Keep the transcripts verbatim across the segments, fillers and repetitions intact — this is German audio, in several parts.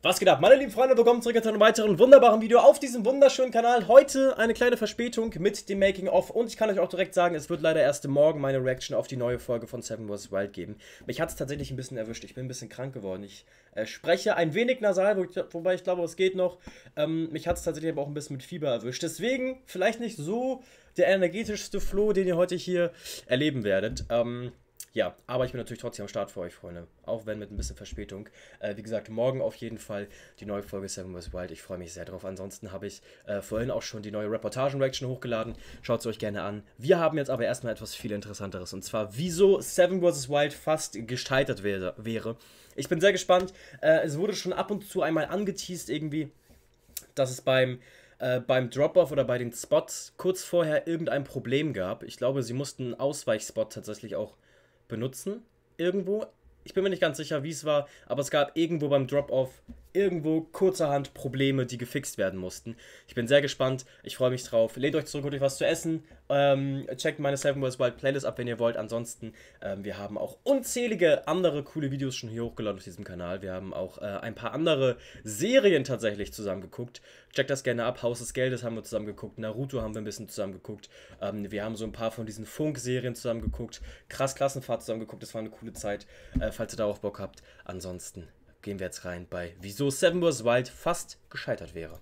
Was geht ab, meine lieben Freunde, willkommen zurück zu einem weiteren wunderbaren Video auf diesem wunderschönen Kanal. Heute eine kleine Verspätung mit dem Making-of und ich kann euch auch direkt sagen, es wird leider erst morgen meine Reaction auf die neue Folge von Seven versus. Wild geben. Mich hat es tatsächlich ein bisschen erwischt, ich bin ein bisschen krank geworden. Ich äh, spreche ein wenig nasal, wo ich, wobei ich glaube, es geht noch. Ähm, mich hat es tatsächlich aber auch ein bisschen mit Fieber erwischt. Deswegen vielleicht nicht so der energetischste Flow, den ihr heute hier erleben werdet. Ähm... Ja, aber ich bin natürlich trotzdem am Start für euch, Freunde. Auch wenn mit ein bisschen Verspätung. Äh, wie gesagt, morgen auf jeden Fall die neue Folge Seven versus. Wild. Ich freue mich sehr drauf. Ansonsten habe ich äh, vorhin auch schon die neue Reportagen-Reaction hochgeladen. Schaut es euch gerne an. Wir haben jetzt aber erstmal etwas viel Interessanteres. Und zwar, wieso Seven versus. Wild fast gescheitert wär wäre. Ich bin sehr gespannt. Äh, es wurde schon ab und zu einmal angeteased irgendwie, dass es beim... Äh, beim Drop-Off oder bei den Spots kurz vorher irgendein Problem gab. Ich glaube, sie mussten einen Ausweichspot tatsächlich auch benutzen, irgendwo. Ich bin mir nicht ganz sicher, wie es war, aber es gab irgendwo beim Drop-Off irgendwo kurzerhand Probleme, die gefixt werden mussten. Ich bin sehr gespannt, ich freue mich drauf. Lehnt euch zurück, holt euch was zu essen. Ähm, checkt meine Seven versus. Wild Playlist ab, wenn ihr wollt. Ansonsten, ähm, wir haben auch unzählige andere coole Videos schon hier hochgeladen auf diesem Kanal. Wir haben auch äh, ein paar andere Serien tatsächlich zusammen geguckt. Checkt das gerne ab. Haus des Geldes haben wir zusammen geguckt. Naruto haben wir ein bisschen zusammen geguckt. Ähm, wir haben so ein paar von diesen Funk-Serien zusammen geguckt. Krass Klassenfahrt zusammen geguckt. Das war eine coole Zeit, äh, falls ihr darauf Bock habt. Ansonsten gehen wir jetzt rein bei wieso Seven versus. Wild fast gescheitert wäre.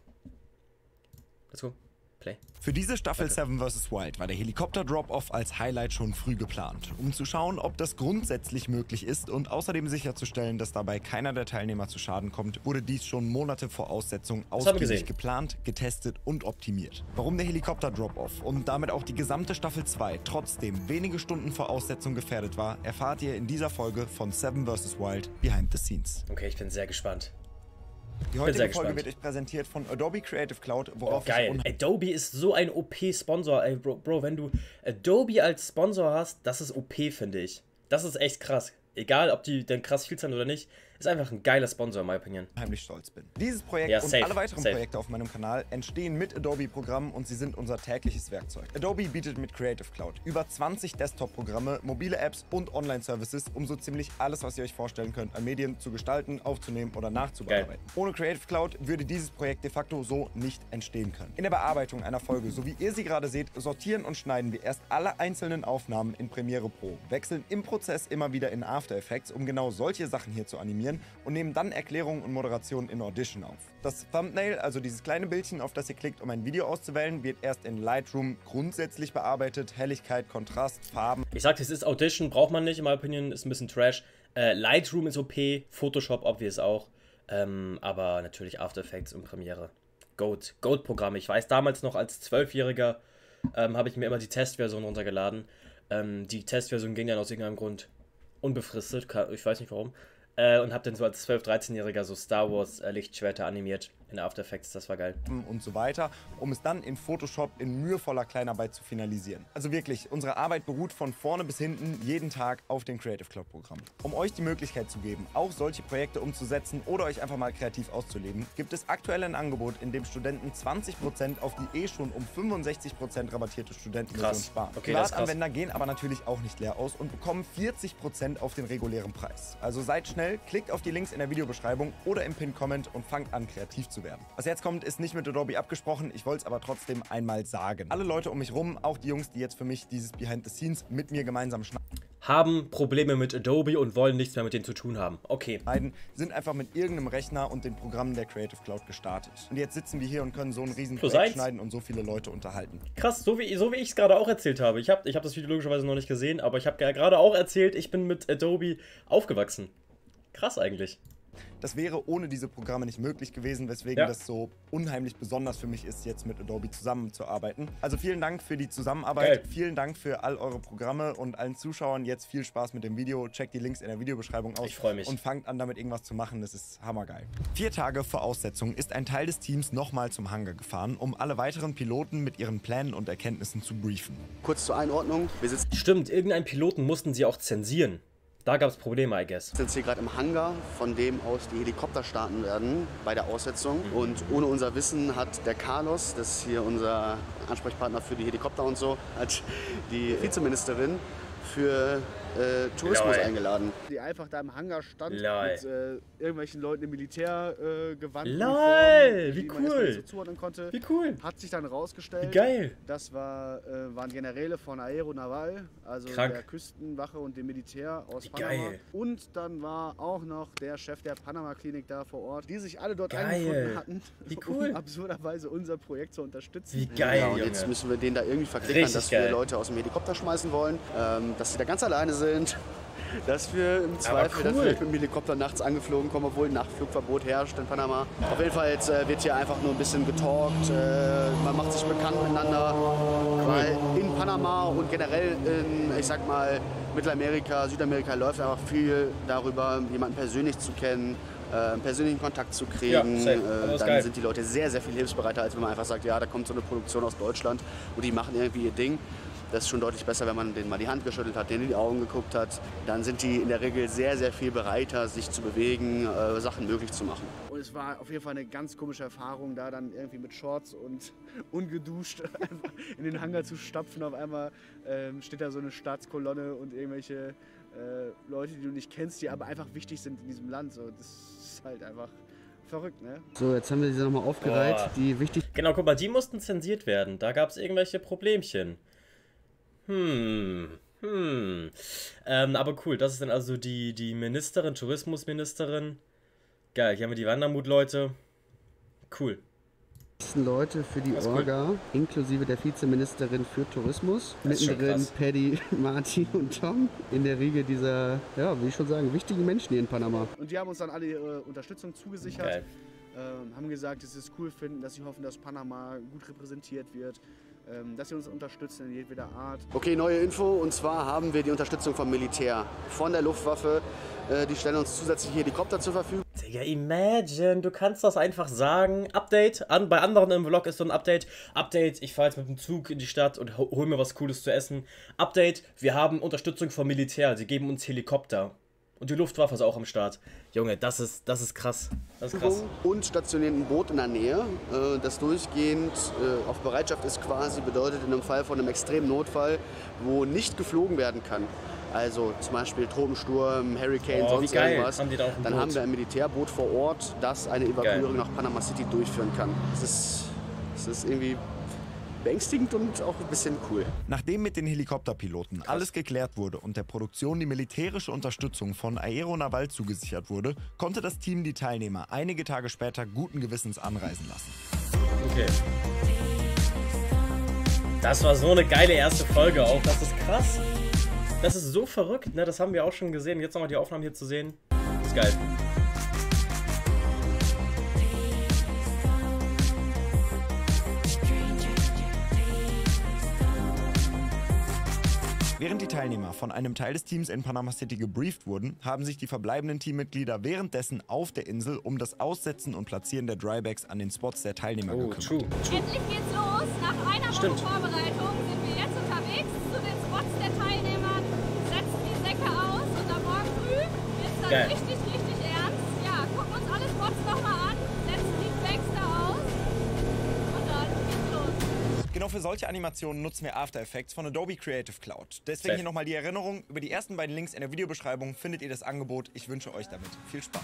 Let's go. Play. Für diese Staffel okay. Seven versus. Wild war der Helikopter-Drop-Off als Highlight schon früh geplant, um zu schauen, ob das grundsätzlich möglich ist und außerdem sicherzustellen, dass dabei keiner der Teilnehmer zu Schaden kommt, wurde dies schon Monate vor Aussetzung ausgiebig geplant, getestet und optimiert. Warum der Helikopter-Drop-Off und damit auch die gesamte Staffel zwei trotzdem wenige Stunden vor Aussetzung gefährdet war, erfahrt ihr in dieser Folge von Seven versus. Wild Behind the Scenes. Okay, ich bin sehr gespannt. Die heutige Folge wird euch präsentiert von Adobe Creative Cloud, worauf oh, geil. Adobe ist so ein O P-Sponsor. Ey, Bro, Bro, wenn du Adobe als Sponsor hast, das ist O P, finde ich. Das ist echt krass. Egal, ob die denn krass viel zahlen oder nicht, ist einfach ein geiler Sponsor, in meiner Opinion. Heimlich stolz bin. Dieses Projekt ja, und safe, alle weiteren safe. Projekte auf meinem Kanal entstehen mit Adobe-Programmen und sie sind unser tägliches Werkzeug. Adobe bietet mit Creative Cloud über zwanzig Desktop-Programme, mobile Apps und Online-Services, um so ziemlich alles, was ihr euch vorstellen könnt, an Medien zu gestalten, aufzunehmen oder nachzubearbeiten. Geil. Ohne Creative Cloud würde dieses Projekt de facto so nicht entstehen können. In der Bearbeitung einer Folge, so wie ihr sie gerade seht, sortieren und schneiden wir erst alle einzelnen Aufnahmen in Premiere Pro, wechseln im Prozess immer wieder in After Effects, um genau solche Sachen hier zu animieren und nehmen dann Erklärungen und Moderationen in Audition auf. Das Thumbnail, also dieses kleine Bildchen, auf das ihr klickt, um ein Video auszuwählen, wird erst in Lightroom grundsätzlich bearbeitet. Helligkeit, Kontrast, Farben. Ich sagte, es ist Audition, braucht man nicht, in meiner Opinion, ist ein bisschen Trash. Äh, Lightroom ist O P, Photoshop obvious auch, ähm, aber natürlich After Effects und Premiere. Goat, Goat-Programme. Ich weiß, damals noch als Zwölfjähriger ähm, habe ich mir immer die Testversion runtergeladen. Ähm, die Testversion ging dann aus irgendeinem Grund unbefristet, ich weiß nicht warum. Äh, und hab dann so als zwölf-, dreizehnjähriger so Star Wars äh, Lichtschwerter animiert in After Effects, das war geil. Und so weiter, um es dann in Photoshop in mühevoller Kleinarbeit zu finalisieren. Also wirklich, unsere Arbeit beruht von vorne bis hinten jeden Tag auf dem Creative Cloud Programm. Um euch die Möglichkeit zu geben, auch solche Projekte umzusetzen oder euch einfach mal kreativ auszuleben, gibt es aktuell ein Angebot, in dem Studenten zwanzig Prozent auf die eh schon um fünfundsechzig Prozent rabattierte Studentenversion sparen. Okay, Privatanwender gehen aber natürlich auch nicht leer aus und bekommen vierzig Prozent auf den regulären Preis. Also seid schnell, klickt auf die Links in der Videobeschreibung oder im Pin-Comment und fangt an, kreativ zu werden. Was jetzt kommt, ist nicht mit Adobe abgesprochen, ich wollte es aber trotzdem einmal sagen. Alle Leute um mich rum, auch die Jungs, die jetzt für mich dieses Behind the Scenes mit mir gemeinsam schneiden, haben Probleme mit Adobe und wollen nichts mehr mit denen zu tun haben. Okay. Sind einfach mit irgendeinem Rechner und den Programmen der Creative Cloud gestartet. Und jetzt sitzen wir hier und können so einen riesen Projekt schneiden und so viele Leute unterhalten. Krass, so wie, so wie ich es gerade auch erzählt habe. Ich habe ich hab das Video logischerweise noch nicht gesehen, aber ich habe gerade auch erzählt, ich bin mit Adobe aufgewachsen. Krass eigentlich. Das wäre ohne diese Programme nicht möglich gewesen, weswegen ja. das so unheimlich besonders für mich ist, jetzt mit Adobe zusammenzuarbeiten. Also vielen Dank für die Zusammenarbeit, Geil. Vielen Dank für all eure Programme und allen Zuschauern jetzt viel Spaß mit dem Video. Checkt die Links in der Videobeschreibung aus. Ich freue mich. Und fangt an, damit irgendwas zu machen, das ist hammergeil. Vier Tage vor Aussetzung ist ein Teil des Teams nochmal zum Hangar gefahren, um alle weiteren Piloten mit ihren Plänen und Erkenntnissen zu briefen. Kurz zur Einordnung, wir sitzen... Stimmt, irgendeinen Piloten mussten sie auch zensieren. Da gab es Probleme, I guess. Wir sind hier gerade im Hangar, von dem aus die Helikopter starten werden bei der Aussetzung. Mhm. Und ohne unser Wissen hat der Carlos, das ist hier unser Ansprechpartner für die Helikopter und so, hat die Vizeministerin für äh, Tourismus Lol. eingeladen. Die einfach da im Hangar stand Lol. mit äh, irgendwelchen Leuten im Militärgewand. Äh, Lol, wie die man erstmal cool. nicht so zuordnen konnte. Wie cool. Hat sich dann rausgestellt, Wie geil. das war, äh, waren Generäle von Aero Naval, also Krank. der Küstenwache und dem Militär aus Wie Panama. geil. Und dann war auch noch der Chef der Panama-Klinik da vor Ort, die sich alle dort Geil. eingefunden hatten, Wie cool. um absurderweise unser Projekt zu unterstützen. Wie geil, ja, und Junge. jetzt müssen wir denen da irgendwie verklickern, Richtig dass geil. wir Leute aus dem Helikopter schmeißen wollen, ähm, dass sie da ganz alleine sind. Dass wir im Zweifel cool. dann vielleicht mit dem Helikopter nachts angeflogen kommen, obwohl ein Nachtflugverbot herrscht in Panama. Auf jeden Fall jetzt, äh, wird hier einfach nur ein bisschen getalkt, äh, man macht sich bekannt miteinander, weil in Panama und generell in, ich sag mal, Mittelamerika, Südamerika läuft einfach viel darüber, jemanden persönlich zu kennen, äh, einen persönlichen Kontakt zu kriegen. Ja, safe. äh, Das ist dann geil. sind die Leute sehr, sehr viel hilfsbereiter, als wenn man einfach sagt, ja, da kommt so eine Produktion aus Deutschland und die machen irgendwie ihr Ding. Das ist schon deutlich besser, wenn man denen mal die Hand geschüttelt hat, denen in die Augen geguckt hat. Dann sind die in der Regel sehr, sehr viel bereiter, sich zu bewegen, äh, Sachen möglich zu machen. Und es war auf jeden Fall eine ganz komische Erfahrung, da dann irgendwie mit Shorts und ungeduscht einfach in den Hangar zu stapfen. Auf einmal ähm, steht da so eine Staatskolonne und irgendwelche äh, Leute, die du nicht kennst, die aber einfach wichtig sind in diesem Land. So, das ist halt einfach verrückt, ne? So, jetzt haben wir diese nochmal aufgereiht, Boah. die wichtig. Genau, guck mal, die mussten zensiert werden. Da gab es irgendwelche Problemchen. Hm, hm. Ähm, aber cool, das ist dann also die, die Ministerin, Tourismusministerin. Geil, hier haben wir die Wandermut-Leute. Cool. Leute für die Das ist cool. Orga, inklusive der Vizeministerin für Tourismus. Das ist schon Mittendrin krass. Paddy, Martin und Tom. In der Riege dieser, ja, wie ich schon sagen, wichtigen Menschen hier in Panama. Und die haben uns dann alle ihre Unterstützung zugesichert. Geil. Ähm, haben gesagt, dass sie es cool finden, dass sie hoffen, dass Panama gut repräsentiert wird, ähm, dass sie uns unterstützen in jedweder Art. Okay, neue Info, und zwar haben wir die Unterstützung vom Militär, von der Luftwaffe. Äh, die stellen uns zusätzliche Helikopter zur Verfügung. Digga, imagine, du kannst das einfach sagen. Update, an, bei anderen im Vlog ist so ein Update. Update, ich fahre jetzt mit dem Zug in die Stadt und ho hol mir was Cooles zu essen. Update, wir haben Unterstützung vom Militär, sie geben uns Helikopter. Und die Luftwaffe ist auch am Start. Junge, das ist, das ist krass. Das ist krass. Und stationieren ein Boot in der Nähe, äh, das durchgehend äh, auf Bereitschaft ist quasi, bedeutet in einem Fall von einem extremen Notfall, wo nicht geflogen werden kann. Also zum Beispiel Tropensturm, Hurricane, Oh, wie sonst geil. irgendwas. Haben die da auch ein Dann Boot? haben wir ein Militärboot vor Ort, das eine Evakuierung Geil. nach Panama City durchführen kann. Das ist, das ist irgendwie beängstigend und auch ein bisschen cool. Nachdem mit den Helikopterpiloten alles geklärt wurde und der Produktion die militärische Unterstützung von Aero Naval zugesichert wurde, konnte das Team die Teilnehmer einige Tage später guten Gewissens anreisen lassen. Okay. Das war so eine geile erste Folge auch. Das ist krass. Das ist so verrückt, ne? Das haben wir auch schon gesehen. Jetzt nochmal die Aufnahmen hier zu sehen. Ist geil. Während die Teilnehmer von einem Teil des Teams in Panama City gebrieft wurden, haben sich die verbleibenden Teammitglieder währenddessen auf der Insel um das Aussetzen und Platzieren der Drybags an den Spots der Teilnehmer Oh, gekümmert. true. true. Endlich geht's los. Nach einer Woche Stimmt. Vorbereitung sind wir jetzt unterwegs zu den Spots der Teilnehmer, setzen die Säcke aus und am Morgen früh wird's dann Geil. richtig, richtig ernst. Ja, gucken uns alle Spots nochmal an, setzen die Bags da aus und dann geht's los. Genau für solche Animationen nutzen wir After Effects von Adobe Creative Cloud. Deswegen Safe. hier nochmal die Erinnerung, über die ersten beiden Links in der Videobeschreibung findet ihr das Angebot. Ich wünsche euch damit viel Spaß.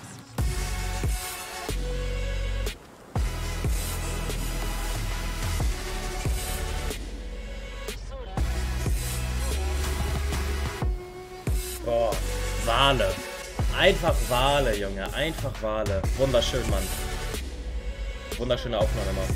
Boah, Wale. Einfach Wale, Junge. Einfach Wale. Wunderschön, Mann. Wunderschöne Aufnahme, Mann.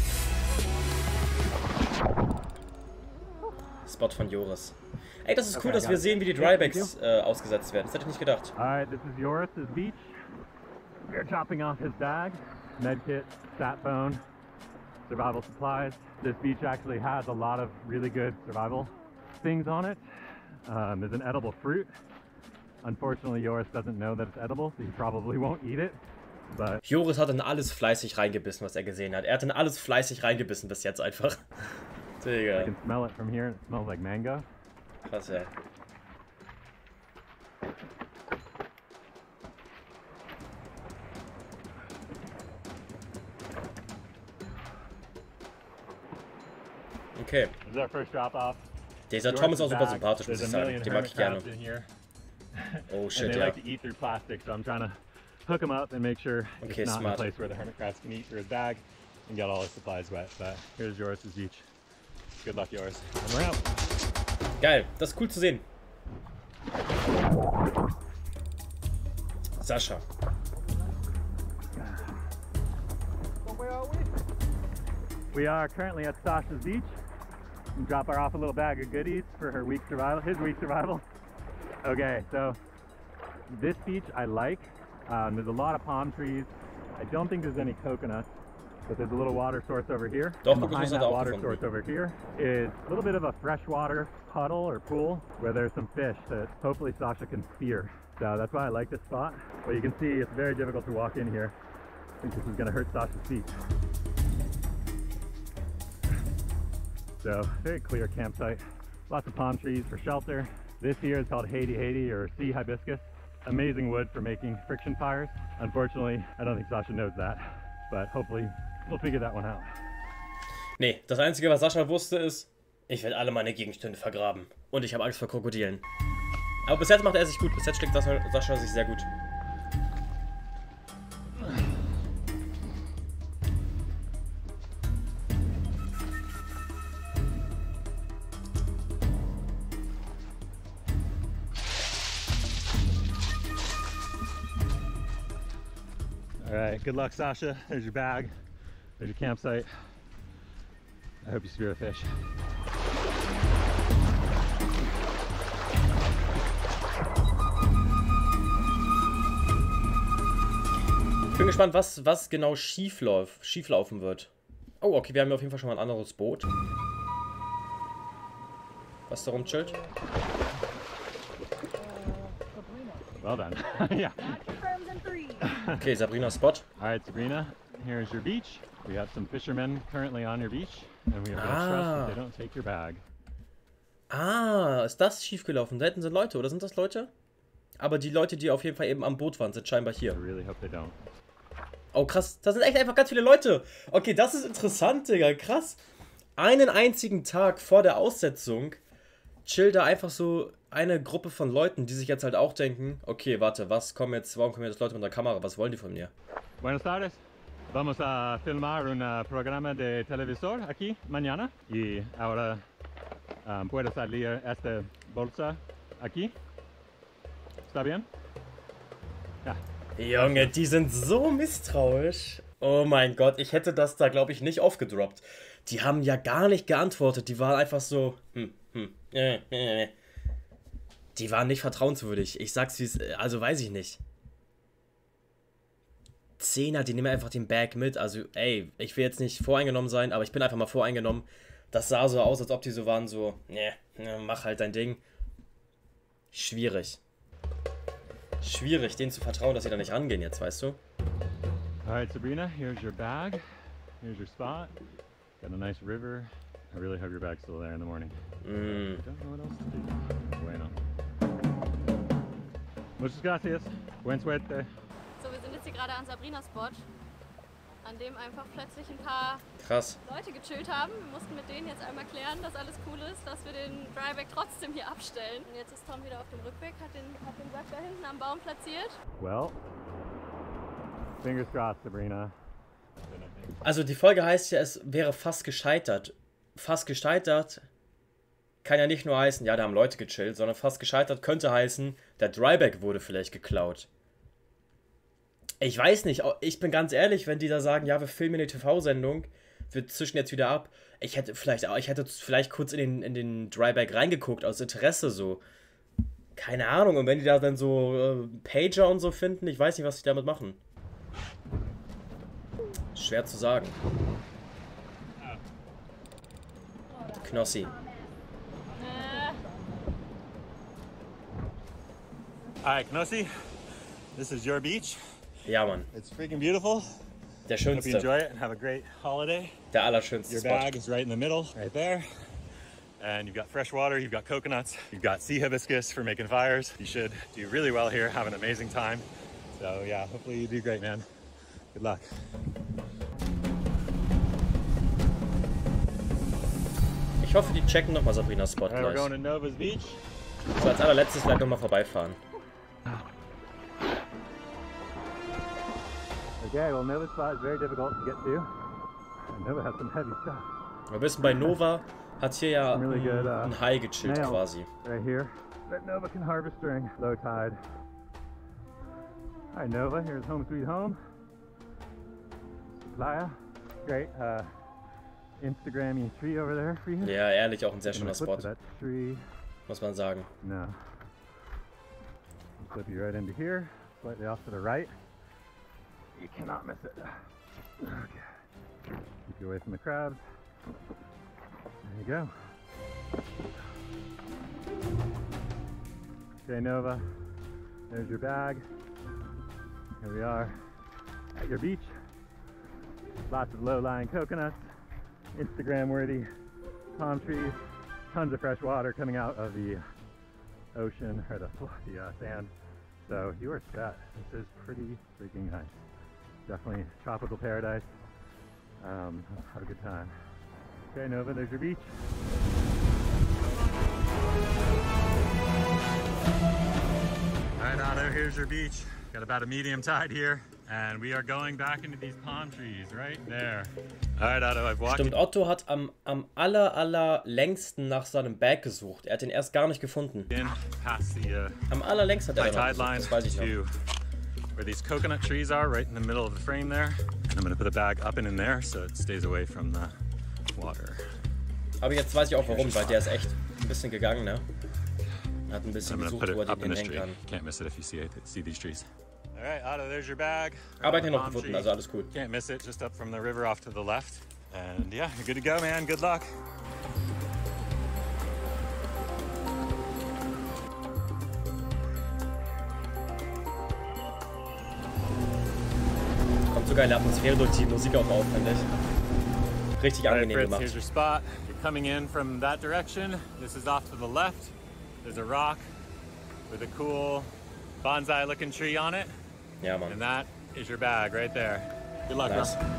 Spot von Joris. Ey, das ist cool, dass wir sehen, wie die Drybags äh, ausgesetzt werden. Das hätte ich nicht gedacht. Alright, this is Joris' beach. We're chopping off his bag, medkit, sat phone, survival supplies. This beach actually has a lot of really good survival things on it. Um, there's an edible fruit. Unfortunately, Joris doesn't know that it's edible, so he probably won't eat it. But Joris hat in alles fleißig reingebissen, was er gesehen hat. Er hat in alles fleißig reingebissen bis jetzt einfach. I Digga. can smell it from here, and it smells like mango. Krass, ja. Okay. This is our first drop off. Dieser Tom ist auch super sympathisch, muss ich sagen. Den mag ich gerne. Oh shit, and they yeah. like to eat through plastic, so I'm trying to hook him up and make sure Okay, it's not smart. in a place where the hermit crabs can eat through his bag and get all his supplies wet. But here's Joris's beach. Good luck, Joris. And we're out. Geil, das ist cool zu sehen. Sascha. We are currently at Sasha's beach. And drop her off a little bag of goodies for her week survival, his week survival. Okay, so this beach I like. Um, there's a lot of palm trees. I don't think there's any coconuts, but there's a little water source over here. Doch, and behind Kokosnuss hat that er auch water gefunden. source over here is a little bit of a freshwater puddle or pool where there's some fish that hopefully Sasha can spear. So that's why I like this spot. But you can see it's very difficult to walk in here. I think this is gonna hurt Sasha's feet. So very clear campsite, lots of palm trees for shelter. This here is called Haiti Haiti or sea hibiscus. Amazing wood for making friction fires. Unfortunately, I don't think Sasha knows that, but hopefully we'll figure that one out. Nee, das Einzige, was Sascha wusste, ist, ich werde alle meine Gegenstände vergraben. Und ich habe Angst vor Krokodilen. Aber bis jetzt macht er sich gut. Bis jetzt schlägt Sascha, Sascha sich sehr gut. All right, good luck, Sasha. There's your bag. There's your campsite. I hope you spear a fish. Ich bin gespannt, was, was genau schieflauf, schieflaufen wird. Oh, okay, wir haben hier auf jeden Fall schon mal ein anderes Boot. Was darum chillt? Well done. Yeah. Okay, Sabrina's Spot. All right, Sabrina, here's your beach. We have some fishermen currently on your beach, and we have no Ah. trust that they don't take your bag. Ah, ist das schiefgelaufen? Da hinten sind Leute, oder sind das Leute? Aber die Leute, die auf jeden Fall eben am Boot waren, sind scheinbar I hier. really hope they don't. Oh, krass. Da sind echt einfach ganz viele Leute. Okay, das ist interessant, Digga. Krass. Einen einzigen Tag vor der Aussetzung chillt da einfach so eine Gruppe von Leuten, die sich jetzt halt auch denken, okay, warte, was kommen jetzt, warum kommen jetzt Leute mit der Kamera? Was wollen die von mir? Buenas tardes. Vamos a filmar un uh, programa de televisor aquí mañana. Y ahora um, puede salir esta bolsa aquí. ¿Está bien? Ja. Junge, die sind so misstrauisch. Oh mein Gott, ich hätte das da, glaube ich, nicht aufgedroppt. Die haben ja gar nicht geantwortet. Die waren einfach so, hm, hm, äh, äh. Die waren nicht vertrauenswürdig. Ich sag's wie es, also weiß ich nicht. Zehner, die nehmen einfach den Bag mit. Also, ey, ich will jetzt nicht voreingenommen sein, aber ich bin einfach mal voreingenommen. Das sah so aus, als ob die so waren, so, ne, mach halt dein Ding. Schwierig. Schwierig, denen zu vertrauen, dass sie da nicht rangehen jetzt, weißt du? All right, Sabrina, here's your bag. Here's your spot. Got a nice river. I really hope your bag's still there in the morning. Mm. I don't know what else to do. Bueno. Muchas gracias. Buen suerte. So, wir sind jetzt hier gerade an Sabrinas Spot, an dem einfach plötzlich ein paar Krass. Leute gechillt haben. Wir mussten mit denen jetzt einmal klären, dass alles cool ist, dass wir den Dryback trotzdem hier abstellen. Und jetzt ist Tom wieder auf dem Rückweg, hat den, hat den Sack da hinten am Baum platziert. Well, fingers crossed, Sabrina. Also die Folge heißt ja, es wäre fast gescheitert. Fast gescheitert kann ja nicht nur heißen, ja, da haben Leute gechillt, sondern fast gescheitert könnte heißen, der Dryback wurde vielleicht geklaut. Ich weiß nicht, ich bin ganz ehrlich, wenn die da sagen, ja, wir filmen eine T V-Sendung, wir zischen jetzt wieder ab. Ich hätte vielleicht ich hätte vielleicht kurz in den, in den Dryback reingeguckt, aus Interesse so. Keine Ahnung, und wenn die da dann so äh, Pager und so finden, ich weiß nicht, was die damit machen. Schwer zu sagen. Knossi. All right, Knossi, this is your beach. Ja, Mann. It's freaking beautiful. Der Hope you schönste. enjoy it and have a great holiday. Der allerschönste Your Spot. bag is right in the middle, right there. And you've got fresh water, you've got coconuts, you've got sea hibiscus for making fires. You should do really well here, have an amazing time. So yeah, hopefully you do great, man. Good luck. Ich hoffe, die checken nochmal Sabrinas Spot All right, we're gleich. going to Nova's Beach. So, als allerletztes gleich nochmal vorbeifahren. Okay, well, Nova's spot is very difficult to get to. And Nova has some heavy stuff. Wir wissen, bei Nova hat hier ja Really good, uh, ein Hai gechillt nails quasi. Right here that Nova can harvest during low tide. Hi Nova, here's home sweet home. Playa, great uh, Instagram-y tree over there for you. Ja, ehrlich, auch ein sehr I'm gonna schöner flip Spot, to that tree. muss man sagen. No. Flip you right into here, slightly off to the right. You cannot miss it. Okay. Keep you away from the crabs. There you go. Okay, Nova, there's your bag. Here we are at your beach. Lots of low-lying coconuts, Instagram-worthy palm trees, tons of fresh water coming out of the ocean, or the, the uh, sand. So you are set. This is pretty freaking nice. Definitely tropical paradise. Um, have a good time. Okay, Nova, there's your beach. All right, Otto, here's your beach. Got about a medium tide here, and we are going back into these palm trees right there. All right, Otto, I've walked. Stimmt, Otto hat am, am aller, aller längsten nach seinem Bag gesucht. Er hat ihn erst gar nicht gefunden. In past the uh, Am allerlängsten hat er high noch tide gesucht, line das weiß ich noch. to where these coconut trees are, right in the middle of the frame there. And I'm gonna put the bag up and in there so it stays away from the water. Aber jetzt weiß ich auch warum, weil der ist echt ein bisschen gegangen, ne? Hat ein bisschen I'm gonna gesucht, put it wo er up den in this hinhängen tree. kann. Can't miss it if you see it, see these trees. All right, Otto, there's your bag. Aber er hat ihn noch Palm gefunden, tree. also alles cool. Can't miss it, just up from the river off to the left. And yeah, you're good to go, man. Good luck. Kommt sogar eine Atmosphäre durch die Musik auch auf, finde ich. Richtig All right, angenehm Fritz, gemacht. here's your spot. You're coming in from that direction. This is off to the left. There's a rock with a cool bonsai-looking tree on it. Ja, Mann. And that is your bag right there. Good luck, Nice. bro.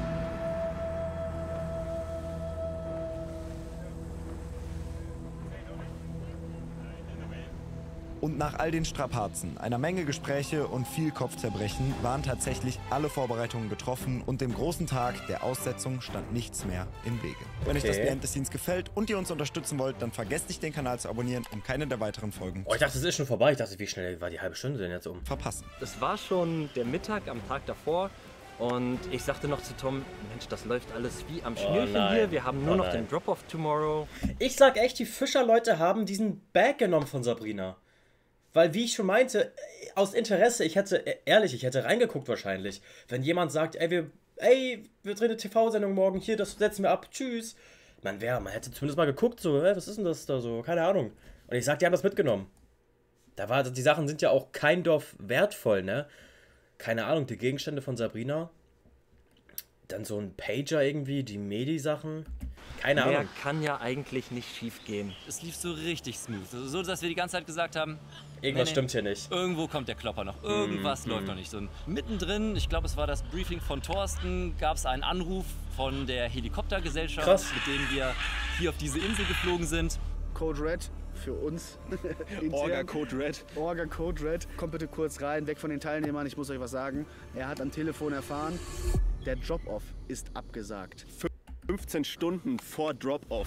Und nach all den Strapazen, einer Menge Gespräche und viel Kopfzerbrechen waren tatsächlich alle Vorbereitungen getroffen und dem großen Tag der Aussetzung stand nichts mehr im Wege. Wenn euch das Okay. Behind the Scenes gefällt und ihr uns unterstützen wollt, dann vergesst nicht den Kanal zu abonnieren, um keine der weiteren Folgen Oh, ich dachte, es ist schon vorbei. Ich dachte, wie schnell war die halbe Stunde denn jetzt um? zu verpassen. Es war schon der Mittag am Tag davor und ich sagte noch zu Tom, Mensch, das läuft alles wie am Schnürchen nein. hier. Wir haben nur Oh noch nein. den Drop-Off tomorrow. Ich sag echt, die Fischerleute haben diesen Bag genommen von Sabrina. Weil, wie ich schon meinte, aus Interesse, ich hätte, ehrlich, ich hätte reingeguckt wahrscheinlich. Wenn jemand sagt, ey, wir, ey, wir drehen eine T V-Sendung morgen, hier, das setzen wir ab, tschüss. Man wäre, man hätte zumindest mal geguckt, so, ey, was ist denn das da so, keine Ahnung. Und ich sag, die haben das mitgenommen. Da war, die Sachen sind ja auch kein Dorf wertvoll, ne? Keine Ahnung, die Gegenstände von Sabrina. Dann so ein Pager irgendwie, die Medi-Sachen. Keine Mehr Ahnung. kann ja eigentlich nicht schief gehen. Es lief so richtig smooth. Also so, dass wir die ganze Zeit gesagt haben, Irgendwas nee, nee, stimmt hier nicht. irgendwo kommt der Klopper noch. Irgendwas Mm, läuft mm. noch nicht. So mittendrin, ich glaube, es war das Briefing von Thorsten, gab es einen Anruf von der Helikoptergesellschaft, Krass. mit dem wir hier auf diese Insel geflogen sind. Code Red für uns. Orga Code Red. Orga Code Red. Kommt bitte kurz rein, weg von den Teilnehmern. Ich muss euch was sagen. Er hat am Telefon erfahren, der Drop-Off ist abgesagt. fünfzehn Stunden vor Drop-Off.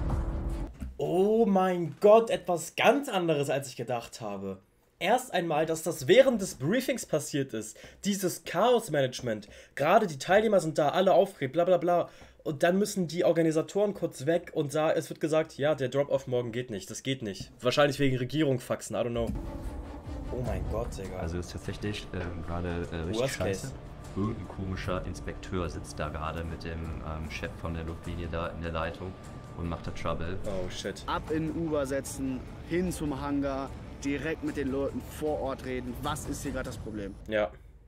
Oh mein Gott, etwas ganz anderes, als ich gedacht habe. Erst einmal, dass das während des Briefings passiert ist. Dieses Chaos-Management. Gerade die Teilnehmer sind da, alle aufgeregt, bla bla bla. Und dann müssen die Organisatoren kurz weg und sa- es wird gesagt, ja, der Drop-Off morgen geht nicht. Das geht nicht. Wahrscheinlich wegen Regierung faxen, I don't know. Oh mein Gott, Digga. Also ist tatsächlich ähm, gerade äh, richtig Worst scheiße. case. Irgendein komischer Inspekteur sitzt da gerade mit dem ähm, Chef von der Luftlinie da in der Leitung und macht da Trouble. Oh shit. Ab in Uber setzen, hin zum Hangar, direkt mit den Leuten vor Ort reden. Was ist hier gerade das Problem? Ja.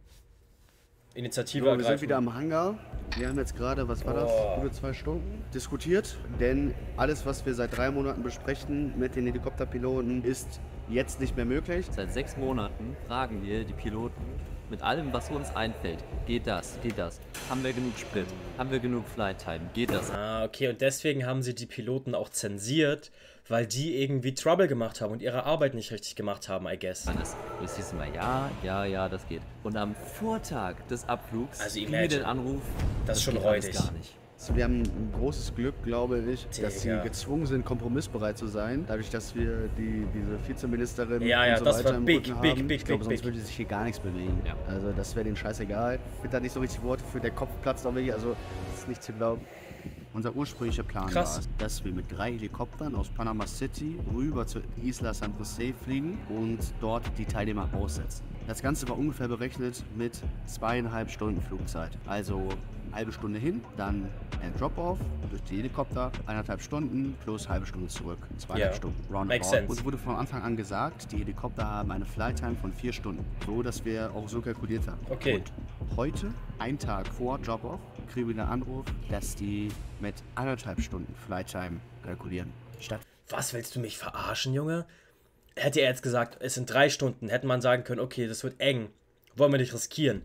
Initiative So, wir sind ergreifen. wieder am Hangar. Wir haben jetzt gerade, was war das, Oh. über zwei Stunden diskutiert. Denn alles, was wir seit drei Monaten besprechen mit den Helikopterpiloten, ist jetzt nicht mehr möglich. Seit sechs Monaten fragen wir die Piloten, mit allem, was uns einfällt. Geht das? Geht das? Haben wir genug Sprit? Haben wir genug Flight Time? Geht das? Ah, okay, und deswegen haben sie die Piloten auch zensiert, weil die irgendwie Trouble gemacht haben und ihre Arbeit nicht richtig gemacht haben, I guess. Alles. Das hieß immer, ja, ja, ja, das geht. Und am Vortag des Abflugs also kriegen wir den Anruf, das ist schon geht räudig. gar nicht. Also wir haben ein großes Glück, glaube ich, Digga. dass sie gezwungen sind, kompromissbereit zu sein. Dadurch, dass wir die, diese Vizeministerin ja, ja, und so das weiter war im big, Rücken big, haben. big, ich glaube, big, sonst big. würde sich hier gar nichts bewegen. Ja. Also das wäre denen scheißegal. Ich finde da nicht so richtig Worte für, der Kopf platzt auch wirklich, also das ist nicht zu glauben. Unser ursprünglicher Plan Krass. war es, dass wir mit drei Helikoptern aus Panama City rüber zur Isla San Jose fliegen und dort die Teilnehmer aussetzen. Das Ganze war ungefähr berechnet mit zweieinhalb Stunden Flugzeit. Also eine halbe Stunde hin, dann ein Drop-Off durch die Helikopter, eineinhalb Stunden plus halbe Stunde zurück. Zweieinhalb Ja. Stunden. Makes Roundabout. sense. Uns wurde von Anfang an gesagt, die Helikopter haben eine Flight-Time von vier Stunden. So, dass wir auch so kalkuliert haben. Okay. Und heute, einen Tag vor Drop-Off, kriegen wir den Anruf, dass die mit anderthalb Stunden Flight-Time kalkulieren. Statt Was, willst du mich verarschen, Junge? Hätte er jetzt gesagt, es sind drei Stunden, hätte man sagen können, okay, das wird eng, wollen wir nicht riskieren.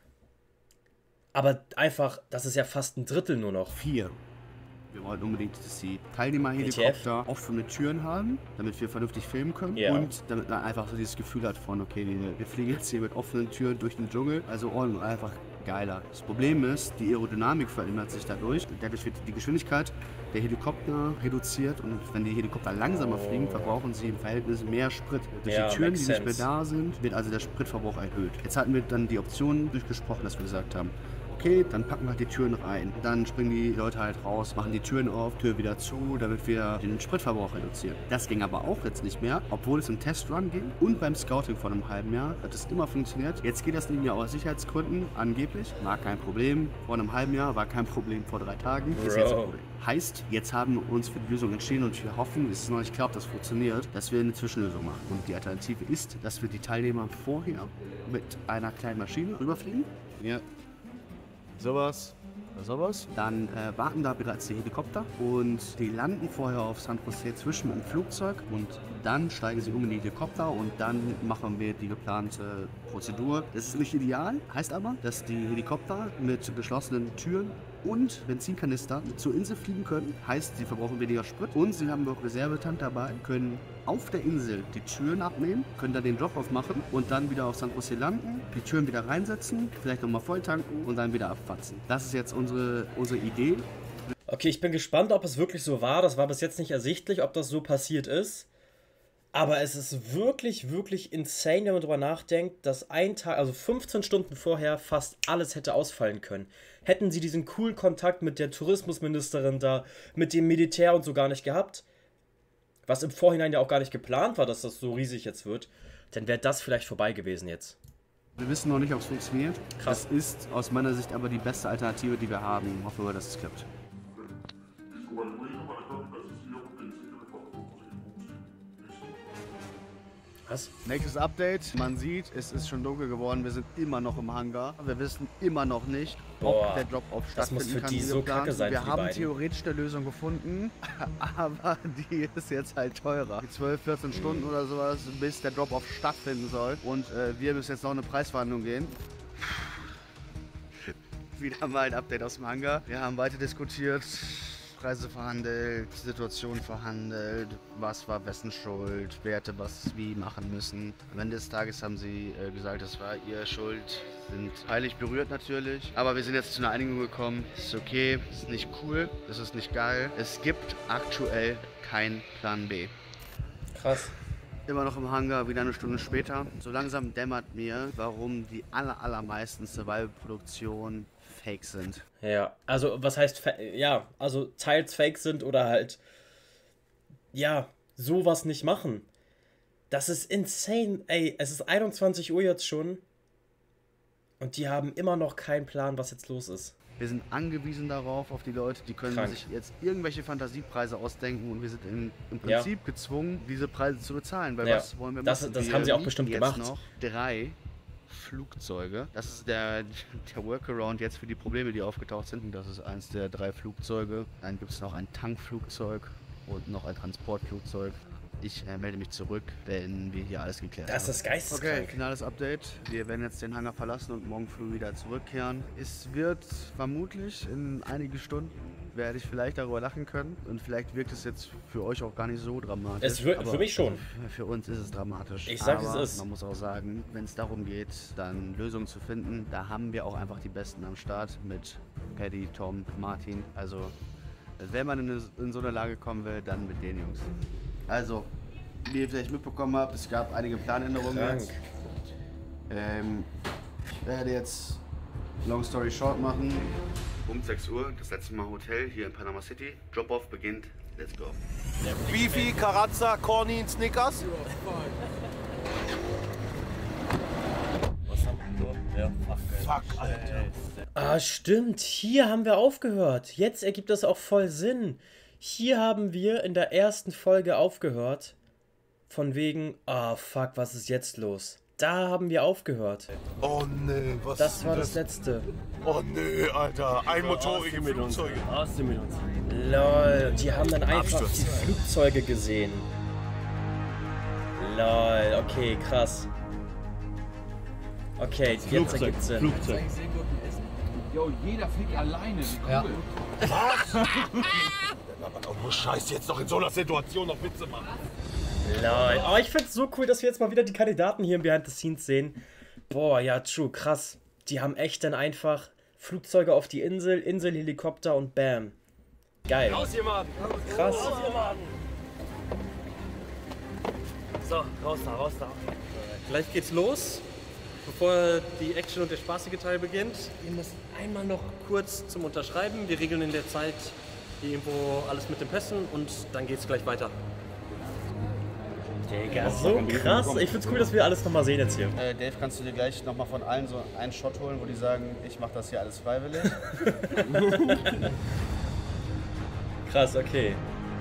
Aber einfach, das ist ja fast ein Drittel nur noch. vier. Wir wollten unbedingt, dass die Teilnehmerhelikopter offene Türen haben, damit wir vernünftig filmen können. Ja. Und damit man einfach so dieses Gefühl hat von, okay, wir, wir fliegen jetzt hier mit offenen Türen durch den Dschungel. Also oh, einfach geiler. Das Problem ist, die Aerodynamik verändert sich dadurch. Dadurch wird die Geschwindigkeit der Helikopter reduziert und wenn die Helikopter langsamer fliegen, verbrauchen sie im Verhältnis mehr Sprit. Durch Ja, die Türen, makes die nicht mehr sense. da sind, wird also der Spritverbrauch erhöht. Jetzt hatten wir dann die Option durchgesprochen, dass wir gesagt haben, okay, dann packen wir halt die Türen rein. Dann springen die Leute halt raus, machen die Türen auf, Tür wieder zu, damit wir den Spritverbrauch reduzieren. Das ging aber auch jetzt nicht mehr, obwohl es im Testrun ging und beim Scouting vor einem halben Jahr hat es immer funktioniert. Jetzt geht das nicht mehr aus Sicherheitsgründen, angeblich. War kein Problem. Vor einem halben Jahr war kein Problem, vor drei Tagen. Ist jetzt ein Problem. Heißt, jetzt haben wir uns für die Lösung entschieden und wir hoffen, es ist noch nicht klar, ob das funktioniert, dass wir eine Zwischenlösung machen. Und die Alternative ist, dass wir die Teilnehmer vorher mit einer kleinen Maschine rüberfliegen. Ja. Sowas. Sowas. Dann äh, warten da bereits die Helikopter und die landen vorher auf San Jose zwischen dem Flugzeug und dann steigen sie um in die Helikopter und dann machen wir die geplante Prozedur. Das ist nicht ideal, heißt aber, dass die Helikopter mit geschlossenen Türen und Benzinkanister zur Insel fliegen können. Heißt, sie verbrauchen weniger Sprit und sie haben noch Reservetank dabei, können auf der Insel die Türen abnehmen, können dann den Drop-Off machen und dann wieder auf San Jose landen, die Türen wieder reinsetzen, vielleicht nochmal voll tanken und dann wieder abfatzen. Das ist jetzt unsere, unsere Idee. Okay, ich bin gespannt, ob es wirklich so war. Das war bis jetzt nicht ersichtlich, ob das so passiert ist. Aber es ist wirklich, wirklich insane, wenn man darüber nachdenkt, dass ein Tag, also fünfzehn Stunden vorher fast alles hätte ausfallen können. Hätten sie diesen coolen Kontakt mit der Tourismusministerin da, mit dem Militär und so gar nicht gehabt, was im Vorhinein ja auch gar nicht geplant war, dass das so riesig jetzt wird, dann wäre das vielleicht vorbei gewesen jetzt. Wir wissen noch nicht, ob es funktioniert. Krass. Das ist aus meiner Sicht aber die beste Alternative, die wir haben. Hoffen wir, dass es klappt. Was? Nächstes Update. Man sieht, es ist schon dunkel geworden. Wir sind immer noch im Hangar. Wir wissen immer noch nicht, Boah, ob der Drop-Off das muss stattfinden für kann. die wie so geplant. kacke sein, Wir für die haben beiden. theoretisch eine Lösung gefunden, aber die ist jetzt halt teurer. zwölf, vierzehn Stunden oder sowas, bis der Drop-Off stattfinden soll. Und äh, wir müssen jetzt noch eine Preisverhandlung gehen. Wieder mal ein Update aus dem Hangar. Wir haben weiter diskutiert. Preise verhandelt, Situation verhandelt, was war wessen Schuld, wer hätte was wie machen müssen. Am Ende des Tages haben sie äh, gesagt, das war ihr Schuld, sind heilig berührt natürlich. Aber wir sind jetzt zu einer Einigung gekommen, ist okay, ist nicht cool, das ist nicht geil. Es gibt aktuell keinen Plan B. Krass. Immer noch im Hangar, wieder eine Stunde später. So langsam dämmert mir, warum die aller, allermeisten Survival-Produktionen fake sind. Ja, also was heißt, fa- ja, also teils fake sind oder halt, ja, sowas nicht machen. Das ist insane, ey, es ist einundzwanzig Uhr jetzt schon und die haben immer noch keinen Plan, was jetzt los ist. Wir sind angewiesen darauf, auf die Leute, die können Krank. sich jetzt irgendwelche Fantasiepreise ausdenken und wir sind in, im Prinzip ja. gezwungen, diese Preise zu bezahlen, weil ja. was wollen wir das, machen? Das wir haben sie auch bestimmt jetzt gemacht. noch drei Flugzeuge. Das ist der, der Workaround jetzt für die Probleme, die aufgetaucht sind. Das ist eins der drei Flugzeuge. Dann gibt es noch ein Tankflugzeug und noch ein Transportflugzeug. Ich äh, melde mich zurück, wenn wir hier alles geklärt haben. Das ist geisteskrank. Okay, finales Update. Wir werden jetzt den Hangar verlassen und morgen früh wieder zurückkehren. Es wird vermutlich in einige Stunden, werde ich vielleicht darüber lachen können. Und vielleicht wirkt es jetzt für euch auch gar nicht so dramatisch. Es wird, aber für mich schon. Für uns ist es dramatisch. Ich sag, aber es ist. Man muss auch sagen, wenn es darum geht, dann Lösungen zu finden, da haben wir auch einfach die Besten am Start mit Paddy, Tom, Martin. Also wenn man in, in so eine Lage kommen will, dann mit den Jungs. Also, wie ihr vielleicht mitbekommen habt, es gab einige Planänderungen Krank. jetzt. Ähm, ich werde jetzt Long Story Short machen. Um sechs Uhr, das letzte Mal Hotel hier in Panama City. Drop-Off beginnt. Let's go. Beefy, Karazza, Corny, Snickers. Was haben wir? Ja, fuck, Fuck, Alter. Ah, stimmt. Hier haben wir aufgehört. Jetzt ergibt das auch voll Sinn. Hier haben wir in der ersten Folge aufgehört. Von wegen, ah, oh, fuck, was ist jetzt los? Da haben wir aufgehört. Oh nee, was Das ist war das? das letzte. Oh nee, Alter. Einmotorige mit uns. Flugzeuge. Raus mit uns. Lol, die haben dann einfach Absturz. die Flugzeuge gesehen. Lol, okay, krass. Okay, jetzt ergibt Sinn. Flugzeug. Jo, jeder fliegt alleine. Wie cool. Ja. Was? Dann aber doch nur Scheiß, jetzt noch in so einer Situation noch Witze machen. Lol. Oh, ich find's so cool, dass wir jetzt mal wieder die Kandidaten hier im Behind the Scenes sehen. Boah, ja, true, krass. Die haben echt dann einfach Flugzeuge auf die Insel, Inselhelikopter und bam. Geil. Raus, jemand! Krass. Raus, jemand! So, raus da, raus da. Gleich geht's los. Bevor die Action und der spaßige Teil beginnt, wir müssen einmal noch kurz zum Unterschreiben. Wir regeln in der Zeit irgendwo alles mit den Pässen und dann geht's gleich weiter. Digga, so krass. Ich find's cool, dass wir alles nochmal sehen jetzt hier. Äh, Dave, kannst du dir gleich nochmal von allen so einen Shot holen, wo die sagen, ich mache das hier alles freiwillig? Krass, okay.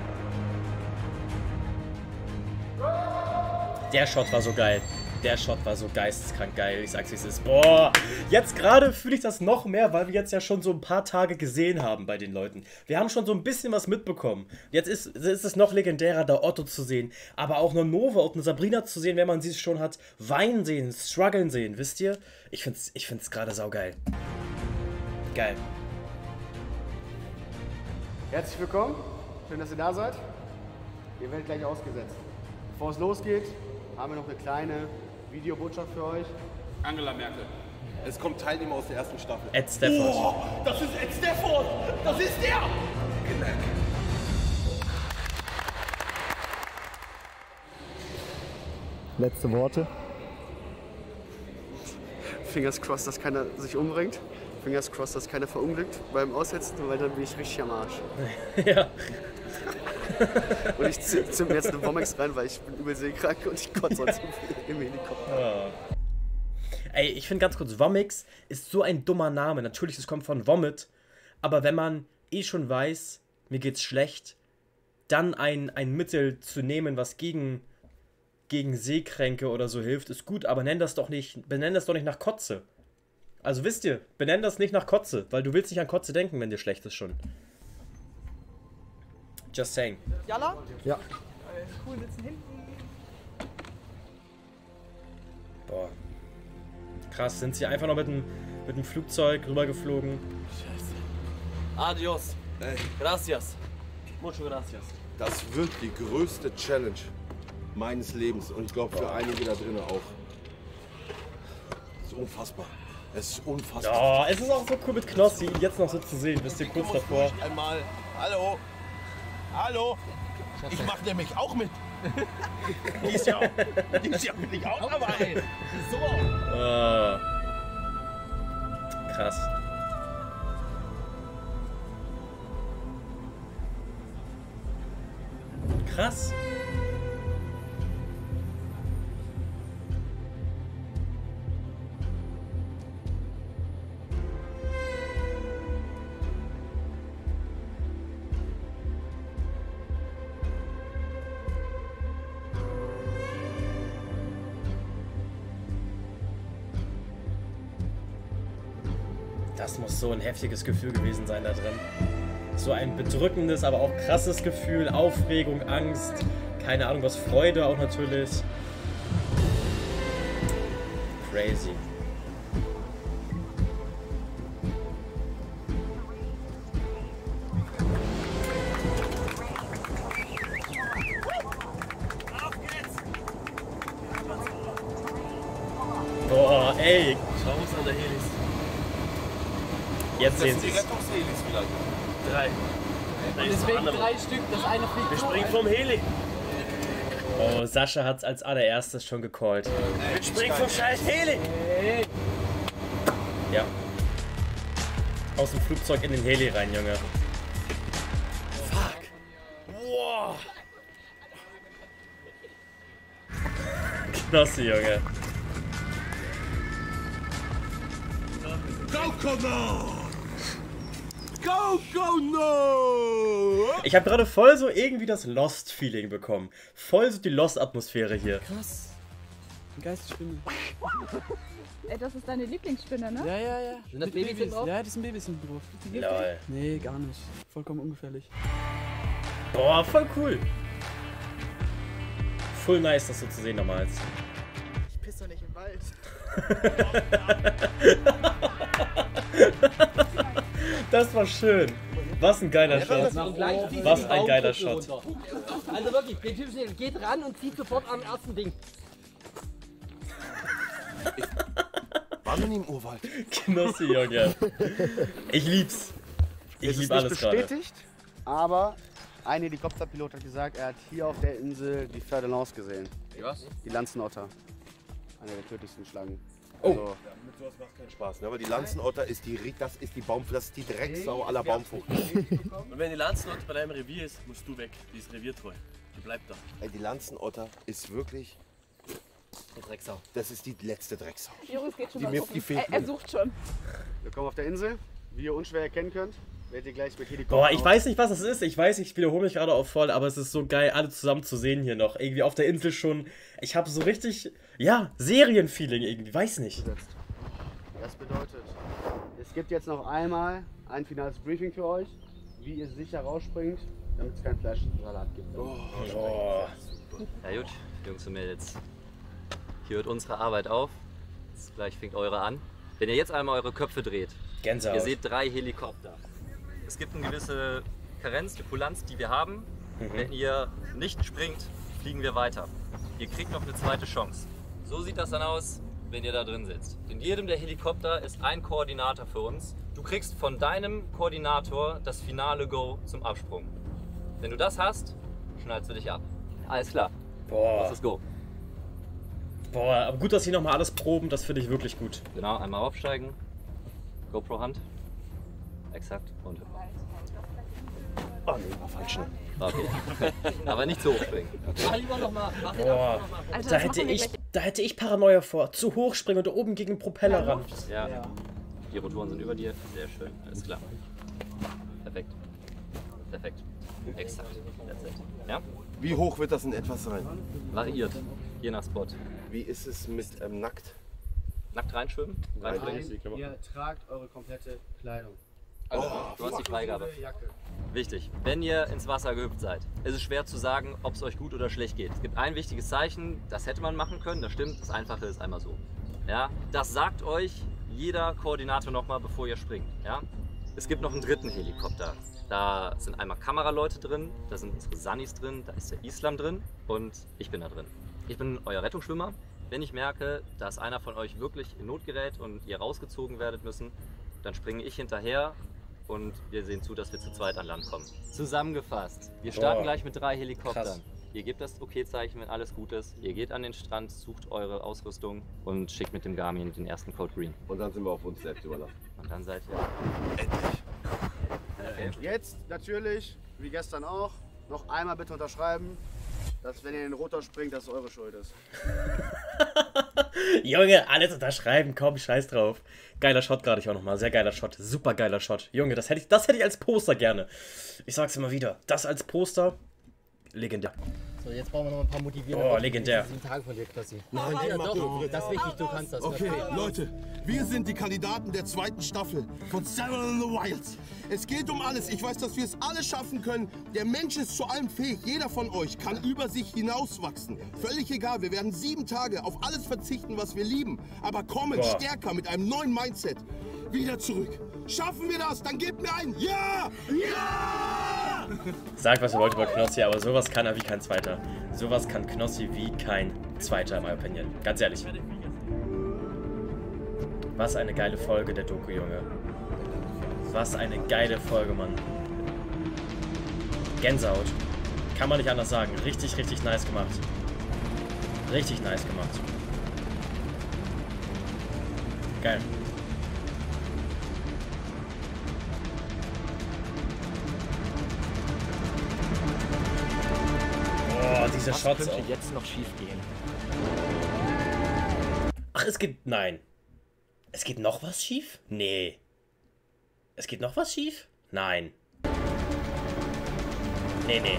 Der Shot war so geil. Der Shot war so geisteskrank geil. Ich sag's, wie es ist. Boah, jetzt gerade fühle ich das noch mehr, weil wir jetzt ja schon so ein paar Tage gesehen haben bei den Leuten. Wir haben schon so ein bisschen was mitbekommen. Jetzt ist, ist es noch legendärer, da Otto zu sehen, aber auch eine Nova und eine Sabrina zu sehen, wenn man sie schon hat. Weinen sehen, strugglen sehen, wisst ihr? Ich find's, ich find's gerade saugeil. Geil. Herzlich willkommen. Schön, dass ihr da seid. Ihr werdet gleich ausgesetzt. Bevor es losgeht, haben wir noch eine kleine Videobotschaft für euch. Angela Merkel. Es kommt Teilnehmer aus der ersten Staffel. Ed Stafford. Oh, das ist Ed Stafford! Das ist der! Letzte Worte. Fingers crossed, dass keiner sich umbringt. Fingers crossed, dass keiner verunglückt beim Aussetzen, weil dann bin ich richtig am Arsch. Ja. Und ich zünd mir jetzt eine Womex rein, weil ich bin übel seekrank und ich kotze sonst im Helikopter. Ja. Ey, ich finde ganz kurz, Vomix ist so ein dummer Name. Natürlich, es kommt von Vomit. Aber wenn man eh schon weiß, mir geht's schlecht, dann ein, ein Mittel zu nehmen, was gegen, gegen Seekränke oder so hilft, ist gut. Aber nenn das doch nicht, benenn das doch nicht nach Kotze. Also wisst ihr, benenn das nicht nach Kotze, weil du willst nicht an Kotze denken, wenn dir schlecht ist schon. Just saying. Jalla? Ja. Cool, sitzen hinten. Boah. Krass, sind sie einfach noch mit dem, mit dem Flugzeug rübergeflogen. Scheiße. Adios. Ey. Gracias. Mucho gracias. Das wird die größte Challenge meines Lebens und ich glaube für einige da drinnen auch. Es ist unfassbar. Es ist unfassbar. Ja, es ist auch so cool mit Knossi, ihn jetzt noch so zu sehen. Wisst ihr, kurz davor. Einmal. Hallo. Hallo. Ich mache nämlich auch mit. Dies Jahr. Dies Jahr bin ich auch dabei. So. Oh. Krass. Krass. Das muss so ein heftiges Gefühl gewesen sein da drin. So ein bedrückendes, aber auch krasses Gefühl, Aufregung, Angst, keine Ahnung was, Freude auch natürlich. Crazy. Boah, ey. Schau uns an der Helis. Jetzt sehen Das sind Sie die es. Rettungshelis vielleicht. Drei. Und deswegen drei Stück, das eine fliegt Wir vor. springen vom Heli. Oh, Sascha hat es als allererstes schon gecallt. Wir springen vom scheiß Heli. Ja. Aus dem Flugzeug in den Heli rein, Junge. Fuck. Wow. Knossi, Junge. Go, Connor! Go, go, no! Ich habe gerade voll so irgendwie das Lost-Feeling bekommen. Voll so die Lost-Atmosphäre hier. Krass. Eine Geistesspinne. Ey, das ist deine Lieblingsspinne, ne? Ja, ja, ja. Sind das Mit Babys hinten drauf? Ja, das sind Babys hinten drauf. Lol. Nee, gar nicht. Vollkommen ungefährlich. Boah, voll cool. Voll nice, das so zu sehen damals. Ich piss doch nicht im Wald. Das war schön. Was ein geiler Shot. Was ein geiler Shot. Also wirklich, der Typ steht, geht ran und zieht sofort am ersten Ding. War noch nie im Urwald. Knossi, Junge. Ich lieb's. Ich Es lieb ist alles nicht gerade. bestätigt, aber ein Helikopterpilot hat gesagt, er hat hier auf der Insel die Fleur de Lance gesehen. Die was? Die Lanzenotter. Eine der tödlichsten Schlangen. Oh. Also, Ja, mit sowas macht keinen Spaß, ne? Aber die Lanzenotter ist die, das ist die Baum, das ist die Drecksau aller Baumvogel. Und wenn die Lanzenotte bei deinem Revier ist, musst du weg. Die ist reviertreu. Die bleibt da. Ey, die Lanzenotter ist wirklich. Die Drecksau. Das ist die letzte Drecksau. Joris geht schon Die mal mir- gucken. die fehlt er, er mir. sucht schon. willkommen auf der Insel. Wie ihr unschwer erkennen könnt, werdet ihr gleich mit Helikopter. Boah, ich weiß nicht, was es ist. Ich weiß, ich wiederhole mich gerade auf voll, aber es ist so geil, alle zusammen zu sehen hier noch. Irgendwie auf der Insel schon. Ich habe so richtig, ja, Serienfeeling irgendwie. Weiß nicht. Das bedeutet, es gibt jetzt noch einmal ein finales Briefing für euch, wie ihr sicher rausspringt, damit es keinen Fleischsalat gibt. Oh. Ja gut, Jungs und Mädels. Hier hört unsere Arbeit auf. Jetzt gleich fängt eure an. Wenn ihr jetzt einmal eure Köpfe dreht, Gänsehaut. ihr seht drei Helikopter. Es gibt eine gewisse Karenz, eine Kulanz, die wir haben. Mhm. Wenn ihr nicht springt, fliegen wir weiter. Ihr kriegt noch eine zweite Chance. So sieht das dann aus, wenn ihr da drin sitzt. In jedem der Helikopter ist ein Koordinator für uns. Du kriegst von deinem Koordinator das finale Go zum Absprung. Wenn du das hast, schnallst du dich ab. Alles klar. Boah. Das ist Go. Boah, aber gut, dass sie nochmal alles proben, das finde ich wirklich gut. Genau, einmal aufsteigen. GoPro-Hand. Exakt. Und hüpfen. Oh nee, war falsch. Okay. Aber nicht zu hoch springen. Mach lieber nochmal. Mach den Boah, Absprung noch mal. Alter, da das hätte machen wir ich, gleich. da hätte ich Paranoia vor. Zu hoch springen und da oben gegen den Propeller ran. Ja. Die Rotoren sind über dir. Sehr schön. Alles klar. Perfekt. Perfekt. Exakt. That's it. Ja? Wie hoch wird das in etwa sein? Variiert. Je nach Spot. Wie ist es mit ähm, nackt? Nackt reinschwimmen? Reinspringen? Ihr tragt eure komplette Kleidung. Also, du hast die Freigabe. Jacke. Wichtig. Wenn ihr ins Wasser gehüpft seid, ist es schwer zu sagen, ob es euch gut oder schlecht geht. Es gibt ein wichtiges Zeichen, das hätte man machen können, das stimmt. Das Einfache ist einmal so. Ja? Das sagt euch jeder Koordinator nochmal, bevor ihr springt. Ja? Es gibt noch einen dritten Helikopter. Da sind einmal Kameraleute drin, da sind unsere Sunnis drin, da ist der Islam drin und ich bin da drin. Ich bin euer Rettungsschwimmer. Wenn ich merke, dass einer von euch wirklich in Not gerät und ihr rausgezogen werdet müssen, dann springe ich hinterher und wir sehen zu, dass wir zu zweit an Land kommen. Zusammengefasst, wir starten Boah. gleich mit drei Helikoptern. Krass. Ihr gebt das Okay-Zeichen, wenn alles gut ist. Ihr geht an den Strand, sucht eure Ausrüstung und schickt mit dem Garmin den ersten Code Green. Und dann sind wir auf uns selbst überlassen. Und dann seid ihr... Endlich. Okay. Jetzt natürlich, wie gestern auch, noch einmal bitte unterschreiben, dass wenn ihr in den Rotor springt, dass es eure Schuld ist. Junge, alles unterschreiben, komm, scheiß drauf. Geiler Shot gerade ich auch nochmal, sehr geiler Shot, super geiler Shot. Junge, das hätte ich, das hätte ich als Poster gerne. Ich sag's immer wieder, das als Poster, Legendär. So, jetzt brauchen wir noch ein paar motivierende Oh, legendär. sieben Tage von dir, Knossi. Nein, ja, mach doch, du. das ist wichtig, du kannst das. Okay, Leute, wir sind die Kandidaten der zweiten Staffel von Seven in the Wilds. Es geht um alles. Ich weiß, dass wir es alle schaffen können. Der Mensch ist zu allem fähig. Jeder von euch kann über sich hinauswachsen. Völlig egal, wir werden sieben Tage auf alles verzichten, was wir lieben. Aber kommen Boah. stärker mit einem neuen Mindset wieder zurück. Schaffen wir das? Dann gebt mir ein Ja! Ja! Sagt, was ihr wollt über Knossi, aber sowas kann er wie kein Zweiter. Sowas kann Knossi wie kein Zweiter, in meiner Opinion. Ganz ehrlich. Was eine geile Folge der Doku, Junge. Was eine geile Folge, Mann. Gänsehaut. Kann man nicht anders sagen. Richtig, richtig nice gemacht. Richtig nice gemacht. Geil. Oh, diese Was Shots könnte auch. jetzt noch schief gehen? Ach, es geht... Nein. Es geht noch was schief? Nee. Es geht noch was schief? Nein. Nee, nee.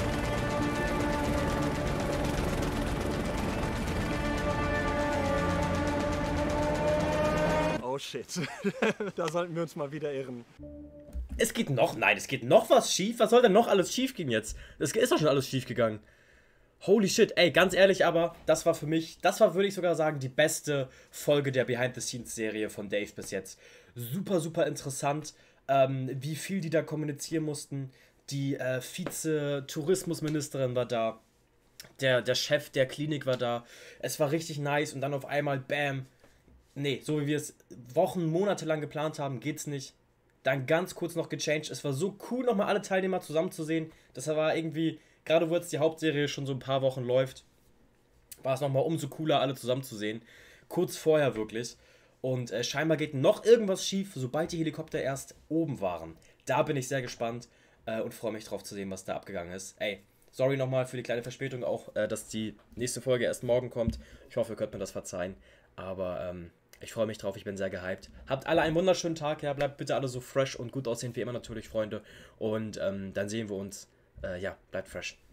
Oh shit. Da sollten wir uns mal wieder irren. Es geht noch... Nein, es geht noch was schief? Was soll denn noch alles schief gehen jetzt? Es ist doch schon alles schief gegangen. Holy shit, ey, ganz ehrlich, aber das war für mich, das war, würde ich sogar sagen, die beste Folge der Behind-the-Scenes-Serie von Dave bis jetzt. Super, super interessant, ähm, wie viel die da kommunizieren mussten. Die äh, Vize-Tourismusministerin war da, der, der Chef der Klinik war da. Es war richtig nice und dann auf einmal, bam, nee, so wie wir es Wochen, Monate lang geplant haben, geht's nicht. Dann ganz kurz noch gechanged. Es war so cool, nochmal alle Teilnehmer zusammenzusehen. Das war irgendwie... Gerade wo jetzt die Hauptserie schon so ein paar Wochen läuft, war es nochmal umso cooler, alle zusammenzusehen. Kurz vorher wirklich. Und äh, scheinbar geht noch irgendwas schief, sobald die Helikopter erst oben waren. Da bin ich sehr gespannt äh, und freue mich drauf zu sehen, was da abgegangen ist. Ey, sorry nochmal für die kleine Verspätung auch, äh, dass die nächste Folge erst morgen kommt. Ich hoffe, ihr könnt mir das verzeihen. Aber ähm, ich freue mich drauf, ich bin sehr gehypt. Habt alle einen wunderschönen Tag, ja, bleibt bitte alle so fresh und gut aussehend wie immer natürlich, Freunde. Und ähm, dann sehen wir uns. Äh, ja, bleibt fresh.